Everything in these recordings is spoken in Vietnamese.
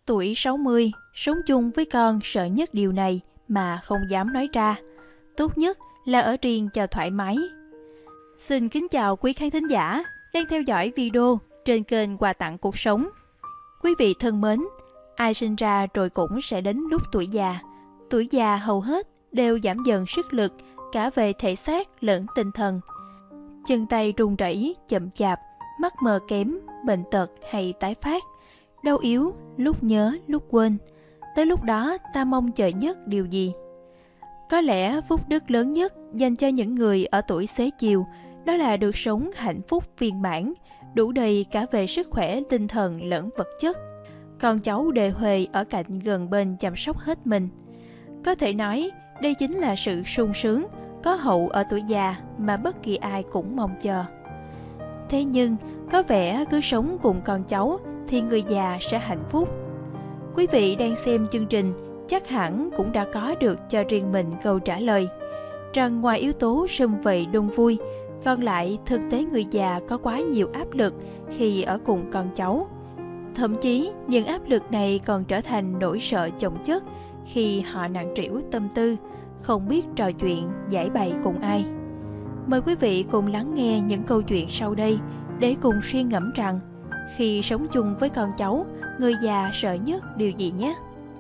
Tuổi 60, sống chung với con sợ nhất điều này mà không dám nói ra. Tốt nhất là ở riêng cho thoải mái. Xin kính chào quý khán thính giả đang theo dõi video trên kênh Quà Tặng Cuộc Sống. Quý vị thân mến, ai sinh ra rồi cũng sẽ đến lúc tuổi già. Tuổi già hầu hết đều giảm dần sức lực cả về thể xác lẫn tinh thần. Chân tay run rẩy, chậm chạp, mắt mờ kém, bệnh tật hay tái phát, đau yếu, lúc nhớ lúc quên. Tới lúc đó ta mong chờ nhất điều gì? Có lẽ phúc đức lớn nhất dành cho những người ở tuổi xế chiều đó là được sống hạnh phúc viên mãn, đủ đầy cả về sức khỏe tinh thần lẫn vật chất. Con cháu đề huề ở cạnh gần bên chăm sóc hết mình. Có thể nói đây chính là sự sung sướng có hậu ở tuổi già mà bất kỳ ai cũng mong chờ. Thế nhưng có vẻ cứ sống cùng con cháu thì người già sẽ hạnh phúc. Quý vị đang xem chương trình chắc hẳn cũng đã có được cho riêng mình câu trả lời, rằng ngoài yếu tố sum vầy đông vui, còn lại thực tế người già có quá nhiều áp lực khi ở cùng con cháu. Thậm chí những áp lực này còn trở thành nỗi sợ chồng chất khi họ nặng trĩu tâm tư, không biết trò chuyện, giải bày cùng ai. Mời quý vị cùng lắng nghe những câu chuyện sau đây để cùng suy ngẫm rằng khi sống chung với con cháu, người già sợ nhất điều gì nhé.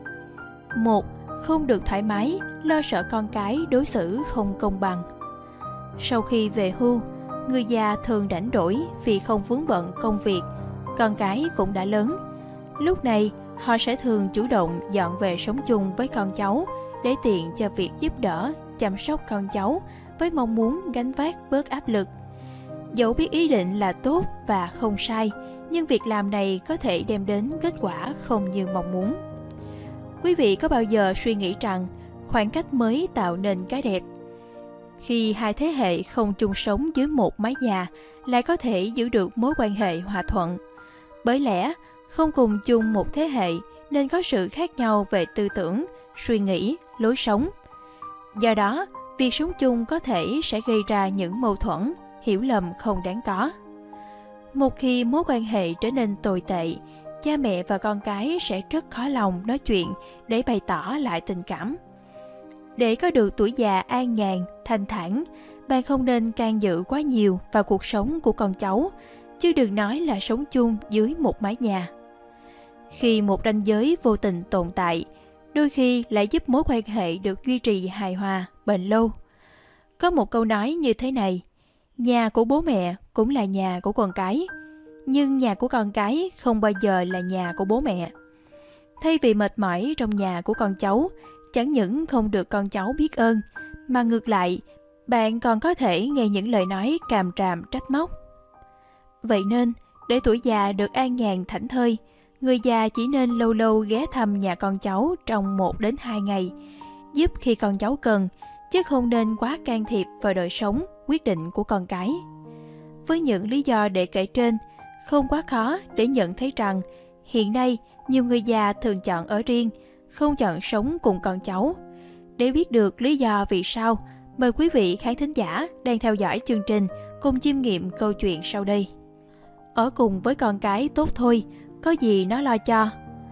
1. Không được thoải mái, lo sợ con cái đối xử không công bằng. Sau khi về hưu, người già thường rảnh rỗi vì không vướng bận công việc, con cái cũng đã lớn. Lúc này, họ sẽ thường chủ động dọn về sống chung với con cháu để tiện cho việc giúp đỡ, chăm sóc con cháu với mong muốn gánh vác bớt áp lực. Dẫu biết ý định là tốt và không sai, nhưng việc làm này có thể đem đến kết quả không như mong muốn. Quý vị có bao giờ suy nghĩ rằng khoảng cách mới tạo nên cái đẹp? Khi hai thế hệ không chung sống dưới một mái nhà lại có thể giữ được mối quan hệ hòa thuận. Bởi lẽ không cùng chung một thế hệ nên có sự khác nhau về tư tưởng, suy nghĩ, lối sống. Do đó, việc sống chung có thể sẽ gây ra những mâu thuẫn, hiểu lầm không đáng có. Một khi mối quan hệ trở nên tồi tệ, cha mẹ và con cái sẽ rất khó lòng nói chuyện để bày tỏ lại tình cảm. Để có được tuổi già an nhàn, thanh thản, bạn không nên can dự quá nhiều vào cuộc sống của con cháu, chứ đừng nói là sống chung dưới một mái nhà. Khi một ranh giới vô tình tồn tại, đôi khi lại giúp mối quan hệ được duy trì hài hòa, bền lâu. Có một câu nói như thế này: nhà của bố mẹ cũng là nhà của con cái, nhưng nhà của con cái không bao giờ là nhà của bố mẹ. Thay vì mệt mỏi trong nhà của con cháu, chẳng những không được con cháu biết ơn, mà ngược lại, bạn còn có thể nghe những lời nói càm ràm trách móc. Vậy nên, để tuổi già được an nhàn thảnh thơi, người già chỉ nên lâu lâu ghé thăm nhà con cháu trong 1 đến 2 ngày, giúp khi con cháu cần, chứ không nên quá can thiệp vào đời sống, quyết định của con cái. Với những lý do để kể trên, không quá khó để nhận thấy rằng hiện nay nhiều người già thường chọn ở riêng, không chọn sống cùng con cháu. Để biết được lý do vì sao, mời quý vị khán thính giả đang theo dõi chương trình cùng chiêm nghiệm câu chuyện sau đây. Ở cùng với con cái tốt thôi, có gì nó lo cho.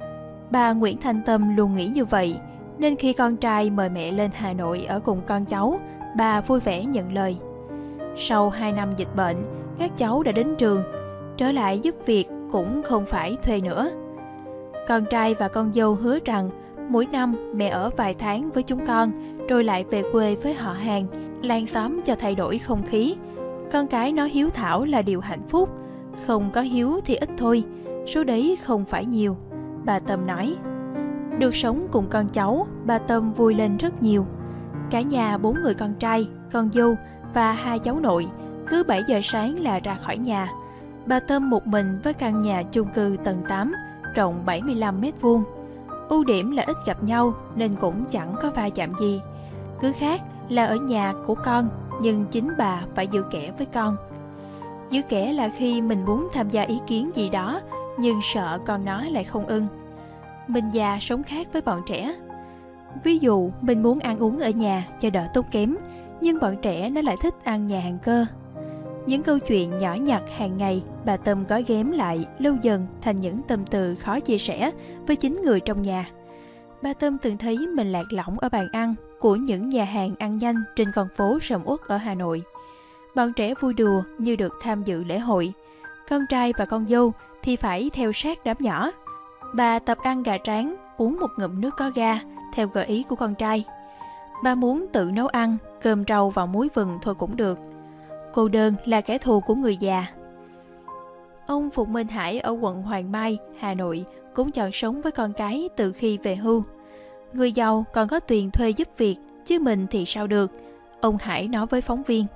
Bà Nguyễn Thanh Tâm luôn nghĩ như vậy, nên khi con trai mời mẹ lên Hà Nội ở cùng con cháu, bà vui vẻ nhận lời. Sau 2 năm dịch bệnh, các cháu đã đến trường, trở lại giúp việc cũng không phải thuê nữa. Con trai và con dâu hứa rằng mỗi năm mẹ ở vài tháng với chúng con, rồi lại về quê với họ hàng, làng xóm cho thay đổi không khí. Con cái nói hiếu thảo là điều hạnh phúc, không có hiếu thì ít thôi, số đấy không phải nhiều, bà Tâm nói. Được sống cùng con cháu, bà Tâm vui lên rất nhiều. Cả nhà 4 người con trai, con dâu và 2 cháu nội, cứ 7 giờ sáng là ra khỏi nhà. Bà Tâm một mình với căn nhà chung cư tầng 8, rộng 75 m². Ưu điểm là ít gặp nhau nên cũng chẳng có va chạm gì. Cứ khác là ở nhà của con, nhưng chính bà phải giữ kẽ với con. Giữ kẽ là khi mình muốn tham gia ý kiến gì đó, nhưng sợ con nói lại không ưng. Mình già sống khác với bọn trẻ. Ví dụ mình muốn ăn uống ở nhà cho đỡ tốn kém, nhưng bọn trẻ nó lại thích ăn nhà hàng cơ. Những câu chuyện nhỏ nhặt hàng ngày bà Tâm gói ghém lại lâu dần thành những tâm tư khó chia sẻ với chính người trong nhà. Bà Tâm từng thấy mình lạc lõng ở bàn ăn của những nhà hàng ăn nhanh trên con phố sầm uất ở Hà Nội. Bọn trẻ vui đùa như được tham dự lễ hội. Con trai và con dâu thì phải theo sát đám nhỏ. Bà tập ăn gà rán, uống một ngụm nước có ga theo gợi ý của con trai. Bà muốn tự nấu ăn, cơm rau vào muối vừng thôi cũng được. Cô đơn là kẻ thù của người già. Ông Phùng Minh Hải ở quận Hoàng Mai, Hà Nội cũng chọn sống với con cái từ khi về hưu. Người giàu còn có tiền thuê giúp việc, chứ mình thì sao được, ông Hải nói với phóng viên.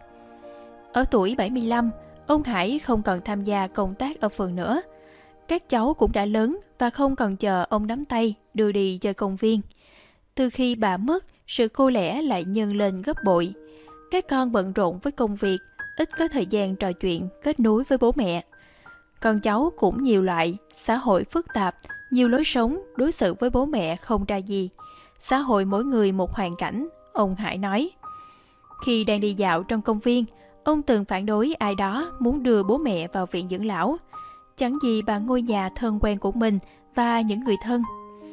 Ở tuổi 75, ông Hải không còn tham gia công tác ở phường nữa. Các cháu cũng đã lớn và không còn chờ ông nắm tay đưa đi chơi công viên. Từ khi bà mất, sự cô lẻ lại nhân lên gấp bội. Các con bận rộn với công việc, ít có thời gian trò chuyện, kết nối với bố mẹ. Con cháu cũng nhiều loại, xã hội phức tạp, nhiều lối sống, đối xử với bố mẹ không ra gì. Xã hội mỗi người một hoàn cảnh, ông Hải nói. Khi đang đi dạo trong công viên, ông từng phản đối ai đó muốn đưa bố mẹ vào viện dưỡng lão. Chẳng gì bằng ngôi nhà thân quen của mình và những người thân.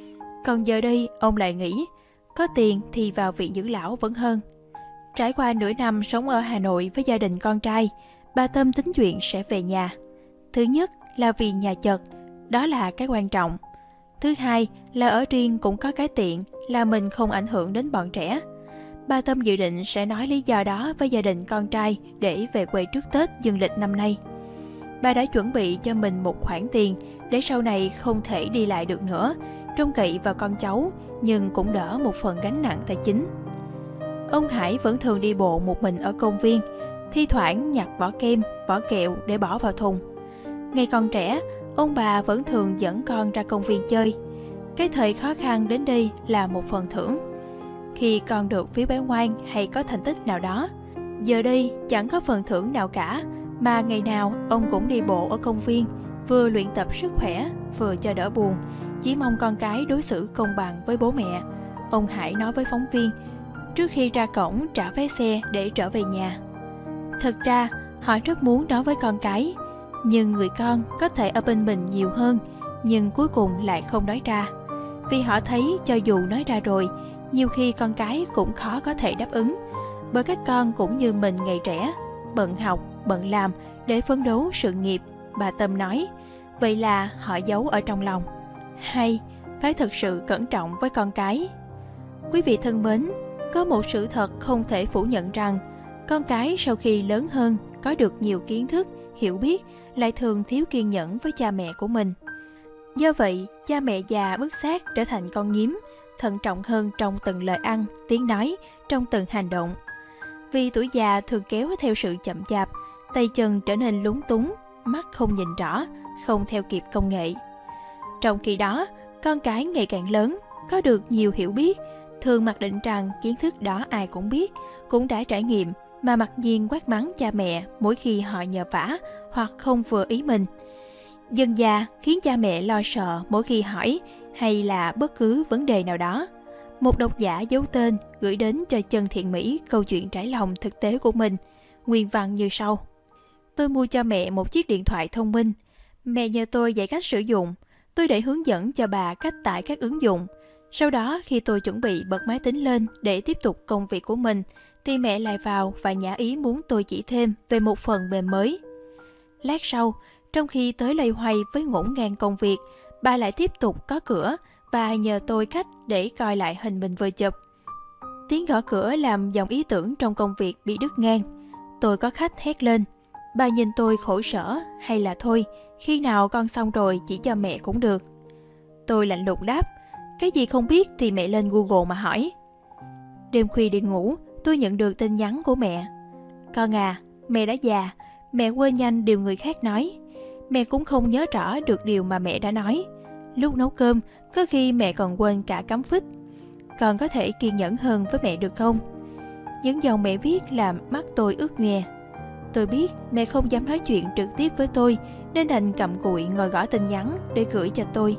Còn giờ đây, ông lại nghĩ, có tiền thì vào viện dưỡng lão vẫn hơn. Trải qua nửa năm sống ở Hà Nội với gia đình con trai, bà Tâm tính chuyện sẽ về nhà. Thứ nhất là vì nhà chật, đó là cái quan trọng. Thứ hai là ở riêng cũng có cái tiện là mình không ảnh hưởng đến bọn trẻ. Bà Tâm dự định sẽ nói lý do đó với gia đình con trai để về quê trước Tết dương lịch năm nay. Bà đã chuẩn bị cho mình một khoản tiền để sau này không thể đi lại được nữa, trông cậy vào con cháu nhưng cũng đỡ một phần gánh nặng tài chính. Ông Hải vẫn thường đi bộ một mình ở công viên, thi thoảng nhặt vỏ kem, vỏ kẹo để bỏ vào thùng. Ngày còn trẻ, ông bà vẫn thường dẫn con ra công viên chơi. Cái thời khó khăn đến đây là một phần thưởng. Khi con được phiếu bé ngoan hay có thành tích nào đó, giờ đây chẳng có phần thưởng nào cả, mà ngày nào ông cũng đi bộ ở công viên, vừa luyện tập sức khỏe, vừa cho đỡ buồn, chỉ mong con cái đối xử công bằng với bố mẹ. Ông Hải nói với phóng viên, trước khi ra cổng trả vé xe để trở về nhà. Thật ra, họ rất muốn nói với con cái, nhưng người con có thể ở bên mình nhiều hơn, nhưng cuối cùng lại không nói ra. Vì họ thấy cho dù nói ra rồi, nhiều khi con cái cũng khó có thể đáp ứng, bởi các con cũng như mình ngày trẻ, bận học, bận làm để phấn đấu sự nghiệp, bà Tâm nói. Vậy là họ giấu ở trong lòng. Hay, phải thật sự cẩn trọng với con cái. Quý vị thân mến, có một sự thật không thể phủ nhận rằng, con cái sau khi lớn hơn, có được nhiều kiến thức, hiểu biết, lại thường thiếu kiên nhẫn với cha mẹ của mình. Do vậy, cha mẹ già bứt xác trở thành con nhím, thận trọng hơn trong từng lời ăn, tiếng nói, trong từng hành động. Vì tuổi già thường kéo theo sự chậm chạp, tay chân trở nên lúng túng, mắt không nhìn rõ, không theo kịp công nghệ. Trong khi đó, con cái ngày càng lớn, có được nhiều hiểu biết, thường mặc định rằng kiến thức đó ai cũng biết, cũng đã trải nghiệm, mà mặc nhiên quát mắng cha mẹ mỗi khi họ nhờ vả hoặc không vừa ý mình. Dần già khiến cha mẹ lo sợ mỗi khi hỏi hay là bất cứ vấn đề nào đó. Một độc giả giấu tên gửi đến cho Chân Thiện Mỹ câu chuyện trải lòng thực tế của mình, nguyên văn như sau. Tôi mua cho mẹ một chiếc điện thoại thông minh. Mẹ nhờ tôi dạy cách sử dụng. Tôi để hướng dẫn cho bà cách tải các ứng dụng. Sau đó khi tôi chuẩn bị bật máy tính lên để tiếp tục công việc của mình, thì mẹ lại vào và nhã ý muốn tôi chỉ thêm về một phần mềm mới. Lát sau, trong khi tới loay hoay với ngổn ngang công việc, bà lại tiếp tục có cửa và nhờ tôi cách để coi lại hình mình vừa chụp. Tiếng gõ cửa làm dòng ý tưởng trong công việc bị đứt ngang. Tôi có khách hét lên. Bà nhìn tôi khổ sở, hay là thôi, khi nào con xong rồi chỉ cho mẹ cũng được. Tôi lạnh lùng đáp, cái gì không biết thì mẹ lên Google mà hỏi. Đêm khuya đi ngủ, tôi nhận được tin nhắn của mẹ. Con à, mẹ đã già, mẹ quên nhanh điều người khác nói. Mẹ cũng không nhớ rõ được điều mà mẹ đã nói. Lúc nấu cơm, có khi mẹ còn quên cả cắm phích. Con có thể kiên nhẫn hơn với mẹ được không? Những dòng mẹ viết làm mắt tôi ướt nhòe. Tôi biết mẹ không dám nói chuyện trực tiếp với tôi, nên đành cặm cụi ngồi gõ tin nhắn để gửi cho tôi.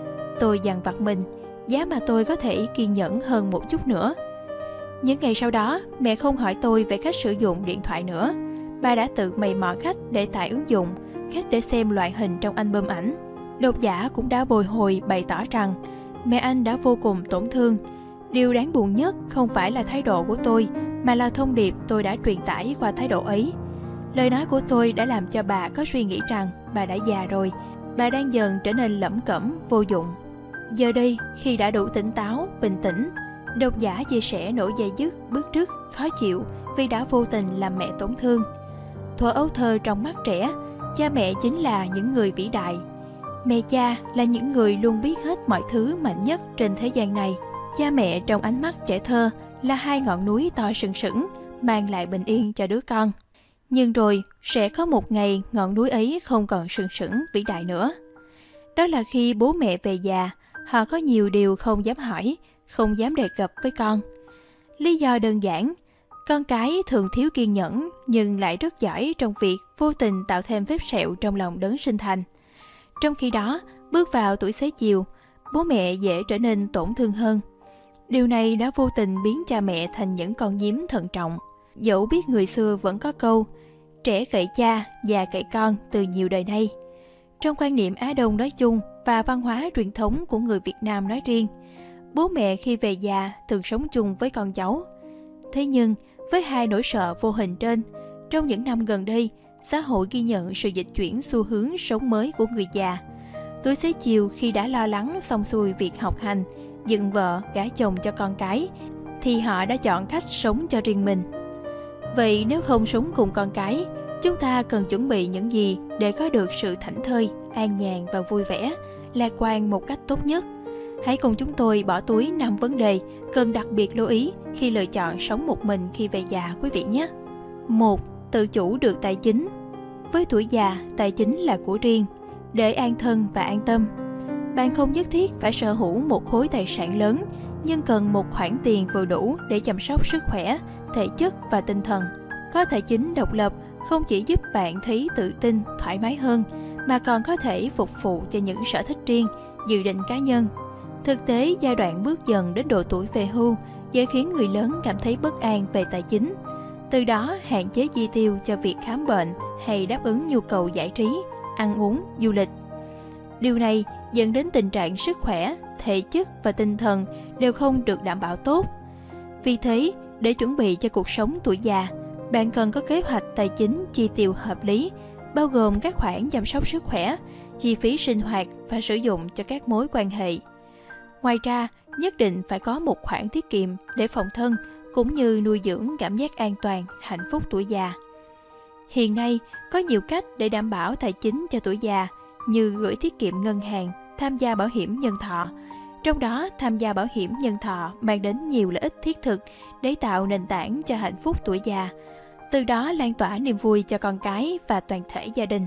Tôi dằn vặt mình, giá mà tôi có thể kiên nhẫn hơn một chút nữa. Những ngày sau đó, mẹ không hỏi tôi về cách sử dụng điện thoại nữa. bà đã tự mày mò cách để tải ứng dụng, cách để xem loại hình trong album ảnh. Độc giả cũng đã bồi hồi bày tỏ rằng mẹ anh đã vô cùng tổn thương. Điều đáng buồn nhất không phải là thái độ của tôi, mà là thông điệp tôi đã truyền tải qua thái độ ấy. Lời nói của tôi đã làm cho bà có suy nghĩ rằng bà đã già rồi, bà đang dần trở nên lẩm cẩm, vô dụng. Giờ đây, khi đã đủ tỉnh táo, bình tĩnh, độc giả chia sẻ nỗi dây dứt, bứt rứt, khó chịu vì đã vô tình làm mẹ tổn thương. Thuở ấu thơ trong mắt trẻ, cha mẹ chính là những người vĩ đại. Mẹ cha là những người luôn biết hết mọi thứ mạnh nhất trên thế gian này. Cha mẹ trong ánh mắt trẻ thơ là hai ngọn núi to sừng sững, mang lại bình yên cho đứa con. Nhưng rồi sẽ có một ngày ngọn núi ấy không còn sừng sững vĩ đại nữa. Đó là khi bố mẹ về già, họ có nhiều điều không dám hỏi, không dám đề cập với con. Lý do đơn giản, con cái thường thiếu kiên nhẫn nhưng lại rất giỏi trong việc vô tình tạo thêm vết sẹo trong lòng đấng sinh thành. Trong khi đó, bước vào tuổi xế chiều, bố mẹ dễ trở nên tổn thương hơn. Điều này đã vô tình biến cha mẹ thành những con nhím thận trọng. Dẫu biết người xưa vẫn có câu, trẻ cậy cha, già cậy con từ nhiều đời nay. Trong quan niệm Á Đông nói chung và văn hóa truyền thống của người Việt Nam nói riêng, bố mẹ khi về già thường sống chung với con cháu. Thế nhưng, với hai nỗi sợ vô hình trên, trong những năm gần đây, xã hội ghi nhận sự dịch chuyển xu hướng sống mới của người già. Tuổi xế chiều khi đã lo lắng xong xuôi việc học hành, dựng vợ, gả chồng cho con cái, thì họ đã chọn cách sống cho riêng mình. Vậy nếu không sống cùng con cái, chúng ta cần chuẩn bị những gì để có được sự thảnh thơi, an nhàn và vui vẻ, lạc quan một cách tốt nhất? Hãy cùng chúng tôi bỏ túi 5 vấn đề cần đặc biệt lưu ý khi lựa chọn sống một mình khi về già quý vị nhé. 1. Tự chủ được tài chính. Với tuổi già, tài chính là của riêng. Để an thân và an tâm, bạn không nhất thiết phải sở hữu một khối tài sản lớn, nhưng cần một khoản tiền vừa đủ để chăm sóc sức khỏe, thể chất và tinh thần. Có tài chính độc lập không chỉ giúp bạn thấy tự tin, thoải mái hơn, mà còn có thể phục vụ cho những sở thích riêng, dự định cá nhân. Thực tế, giai đoạn bước dần đến độ tuổi về hưu dễ khiến người lớn cảm thấy bất an về tài chính, từ đó hạn chế chi tiêu cho việc khám bệnh hay đáp ứng nhu cầu giải trí, ăn uống, du lịch. Điều này dẫn đến tình trạng sức khỏe, thể chất và tinh thần đều không được đảm bảo tốt. Vì thế, để chuẩn bị cho cuộc sống tuổi già, bạn cần có kế hoạch tài chính chi tiêu hợp lý, bao gồm các khoản chăm sóc sức khỏe, chi phí sinh hoạt và sử dụng cho các mối quan hệ. Ngoài ra, nhất định phải có một khoản tiết kiệm để phòng thân, cũng như nuôi dưỡng cảm giác an toàn, hạnh phúc tuổi già. Hiện nay, có nhiều cách để đảm bảo tài chính cho tuổi già, như gửi tiết kiệm ngân hàng, tham gia bảo hiểm nhân thọ. Trong đó, tham gia bảo hiểm nhân thọ mang đến nhiều lợi ích thiết thực để tạo nền tảng cho hạnh phúc tuổi già, từ đó lan tỏa niềm vui cho con cái và toàn thể gia đình.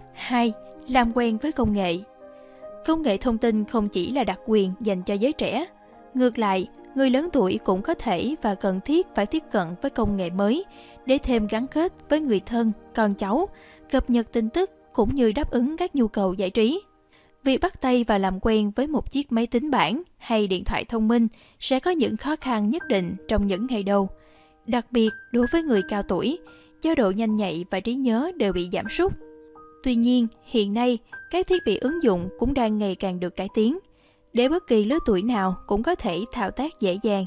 2. Làm quen với công nghệ. Công nghệ thông tin không chỉ là đặc quyền dành cho giới trẻ. Ngược lại, người lớn tuổi cũng có thể và cần thiết phải tiếp cận với công nghệ mới để thêm gắn kết với người thân, con cháu, cập nhật tin tức cũng như đáp ứng các nhu cầu giải trí. Việc bắt tay và làm quen với một chiếc máy tính bảng hay điện thoại thông minh sẽ có những khó khăn nhất định trong những ngày đầu. Đặc biệt đối với người cao tuổi, do độ nhanh nhạy và trí nhớ đều bị giảm sút. Tuy nhiên, hiện nay, các thiết bị ứng dụng cũng đang ngày càng được cải tiến, để bất kỳ lứa tuổi nào cũng có thể thao tác dễ dàng.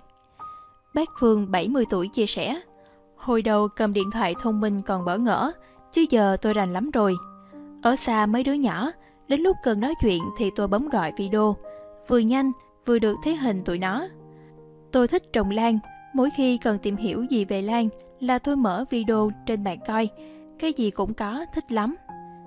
Bác Phương 70 tuổi chia sẻ, hồi đầu cầm điện thoại thông minh còn bỡ ngỡ, chứ giờ tôi rành lắm rồi. Ở xa mấy đứa nhỏ, đến lúc cần nói chuyện thì tôi bấm gọi video, vừa nhanh vừa được thấy hình tụi nó. Tôi thích trồng lan, mỗi khi cần tìm hiểu gì về lan là tôi mở video trên mạng coi, cái gì cũng có, thích lắm.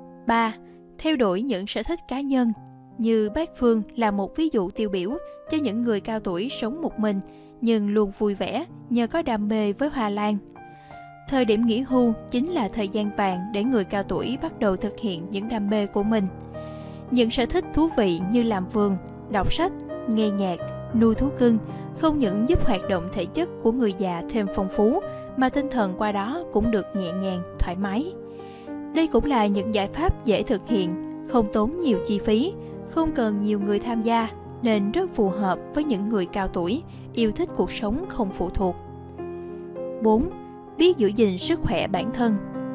3. Theo đuổi những sở thích cá nhân. Như bác Phương là một ví dụ tiêu biểu cho những người cao tuổi sống một mình nhưng luôn vui vẻ nhờ có đam mê với hoa lan. Thời điểm nghỉ hưu chính là thời gian vàng để người cao tuổi bắt đầu thực hiện những đam mê của mình. Những sở thích thú vị như làm vườn, đọc sách, nghe nhạc, nuôi thú cưng không những giúp hoạt động thể chất của người già thêm phong phú, mà tinh thần qua đó cũng được nhẹ nhàng, thoải mái. Đây cũng là những giải pháp dễ thực hiện, không tốn nhiều chi phí, không cần nhiều người tham gia, nên rất phù hợp với những người cao tuổi, yêu thích cuộc sống không phụ thuộc. 4. Biết giữ gìn sức khỏe bản thân.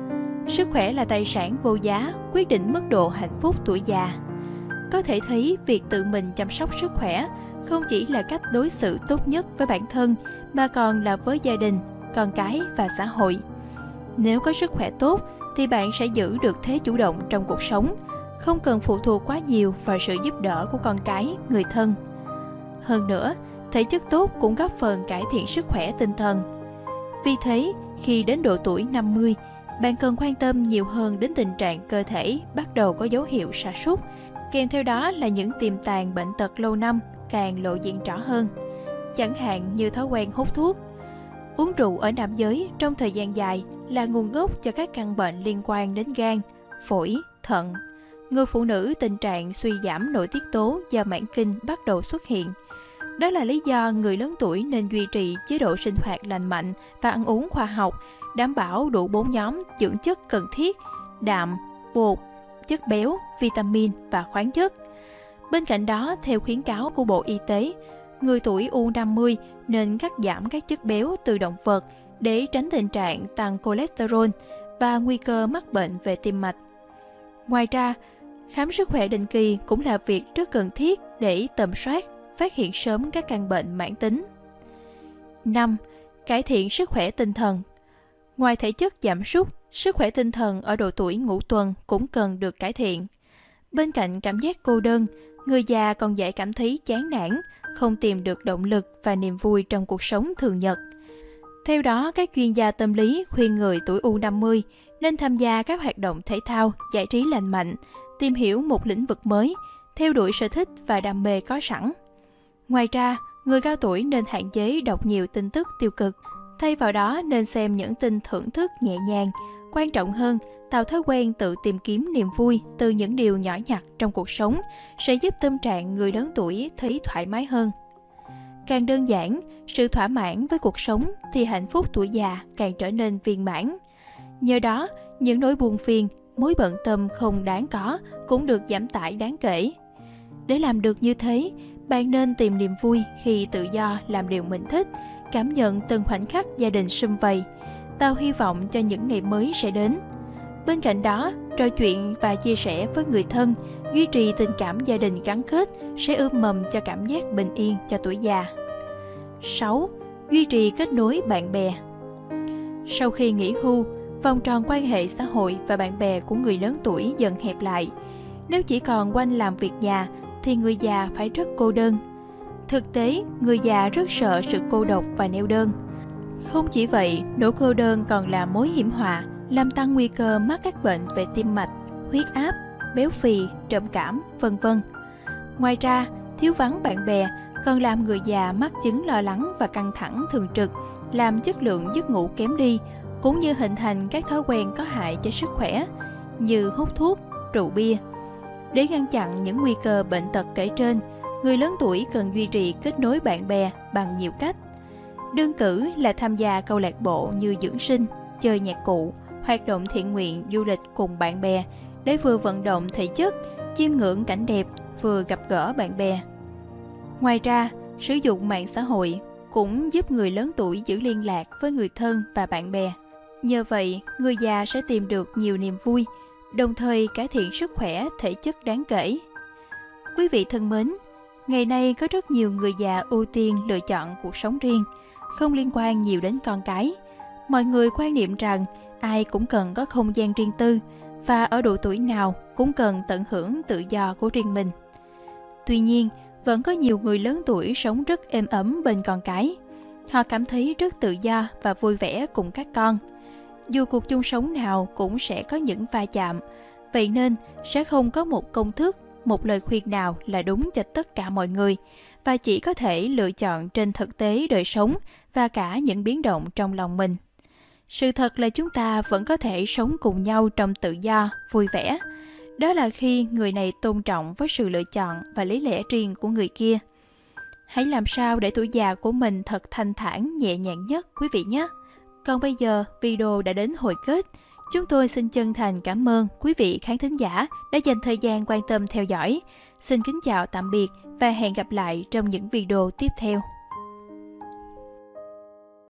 Sức khỏe là tài sản vô giá, quyết định mức độ hạnh phúc tuổi già. Có thể thấy việc tự mình chăm sóc sức khỏe không chỉ là cách đối xử tốt nhất với bản thân mà còn là với gia đình, con cái và xã hội. Nếu có sức khỏe tốt thì bạn sẽ giữ được thế chủ động trong cuộc sống, không cần phụ thuộc quá nhiều vào sự giúp đỡ của con cái, người thân. Hơn nữa, thể chất tốt cũng góp phần cải thiện sức khỏe tinh thần. Vì thế, khi đến độ tuổi 50, bạn cần quan tâm nhiều hơn đến tình trạng cơ thể bắt đầu có dấu hiệu sa sút, kèm theo đó là những tiềm tàng bệnh tật lâu năm càng lộ diện rõ hơn, chẳng hạn như thói quen hút thuốc. Uống rượu ở nam giới trong thời gian dài là nguồn gốc cho các căn bệnh liên quan đến gan, phổi, thận. Người phụ nữ tình trạng suy giảm nội tiết tố do mãn kinh bắt đầu xuất hiện. Đó là lý do người lớn tuổi nên duy trì chế độ sinh hoạt lành mạnh và ăn uống khoa học, đảm bảo đủ 4 nhóm dưỡng chất cần thiết: đạm, bột, chất béo, vitamin và khoáng chất. Bên cạnh đó, theo khuyến cáo của Bộ Y tế, người tuổi U50 nên cắt giảm các chất béo từ động vật để tránh tình trạng tăng cholesterol và nguy cơ mắc bệnh về tim mạch. Ngoài ra, khám sức khỏe định kỳ cũng là việc rất cần thiết để tầm soát, phát hiện sớm các căn bệnh mãn tính. 5. Cải thiện sức khỏe tinh thần. Ngoài thể chất giảm sút, sức khỏe tinh thần ở độ tuổi ngũ tuần cũng cần được cải thiện. Bên cạnh cảm giác cô đơn, người già còn dễ cảm thấy chán nản, không tìm được động lực và niềm vui trong cuộc sống thường nhật. Theo đó, các chuyên gia tâm lý khuyên người tuổi U50 nên tham gia các hoạt động thể thao, giải trí lành mạnh, tìm hiểu một lĩnh vực mới, theo đuổi sở thích và đam mê có sẵn. Ngoài ra, người cao tuổi nên hạn chế đọc nhiều tin tức tiêu cực, thay vào đó nên xem những tin thưởng thức nhẹ nhàng. Quan trọng hơn, tạo thói quen tự tìm kiếm niềm vui từ những điều nhỏ nhặt trong cuộc sống sẽ giúp tâm trạng người lớn tuổi thấy thoải mái hơn. Càng đơn giản, sự thỏa mãn với cuộc sống thì hạnh phúc tuổi già càng trở nên viên mãn. Nhờ đó, những nỗi buồn phiền, mối bận tâm không đáng có cũng được giảm tải đáng kể. Để làm được như thế, bạn nên tìm niềm vui khi tự do làm điều mình thích, cảm nhận từng khoảnh khắc gia đình sum vầy, tạo hy vọng cho những ngày mới sẽ đến. Bên cạnh đó, trò chuyện và chia sẻ với người thân, duy trì tình cảm gia đình gắn kết sẽ ươm mầm cho cảm giác bình yên cho tuổi già. 6. Duy trì kết nối bạn bè. Sau khi nghỉ hưu, vòng tròn quan hệ xã hội và bạn bè của người lớn tuổi dần hẹp lại. Nếu chỉ còn quanh làm việc nhà thì người già phải rất cô đơn. Thực tế, người già rất sợ sự cô độc và neo đơn. Không chỉ vậy, nỗi cô đơn còn là mối hiểm họa, làm tăng nguy cơ mắc các bệnh về tim mạch, huyết áp, béo phì, trầm cảm, vân vân. Ngoài ra, thiếu vắng bạn bè còn làm người già mắc chứng lo lắng và căng thẳng thường trực, làm chất lượng giấc ngủ kém đi, cũng như hình thành các thói quen có hại cho sức khỏe như hút thuốc, rượu bia. Để ngăn chặn những nguy cơ bệnh tật kể trên, người lớn tuổi cần duy trì kết nối bạn bè bằng nhiều cách. Đơn cử là tham gia câu lạc bộ như dưỡng sinh, chơi nhạc cụ, hoạt động thiện nguyện, du lịch cùng bạn bè để vừa vận động thể chất, chiêm ngưỡng cảnh đẹp, vừa gặp gỡ bạn bè. Ngoài ra, sử dụng mạng xã hội cũng giúp người lớn tuổi giữ liên lạc với người thân và bạn bè. Nhờ vậy, người già sẽ tìm được nhiều niềm vui, đồng thời cải thiện sức khỏe thể chất đáng kể. Quý vị thân mến, ngày nay có rất nhiều người già ưu tiên lựa chọn cuộc sống riêng, không liên quan nhiều đến con cái. Mọi người quan niệm rằng ai cũng cần có không gian riêng tư và ở độ tuổi nào cũng cần tận hưởng tự do của riêng mình. Tuy nhiên, vẫn có nhiều người lớn tuổi sống rất êm ấm bên con cái. Họ cảm thấy rất tự do và vui vẻ cùng các con. Dù cuộc chung sống nào cũng sẽ có những va chạm, vậy nên sẽ không có một công thức, một lời khuyên nào là đúng cho tất cả mọi người, và chỉ có thể lựa chọn trên thực tế đời sống và cả những biến động trong lòng mình. Sự thật là chúng ta vẫn có thể sống cùng nhau trong tự do, vui vẻ. Đó là khi người này tôn trọng với sự lựa chọn và lý lẽ riêng của người kia. Hãy làm sao để tuổi già của mình thật thanh thản, nhẹ nhàng nhất quý vị nhé. Còn bây giờ, video đã đến hồi kết. Chúng tôi xin chân thành cảm ơn quý vị khán thính giả đã dành thời gian quan tâm theo dõi. Xin kính chào tạm biệt và hẹn gặp lại trong những video tiếp theo.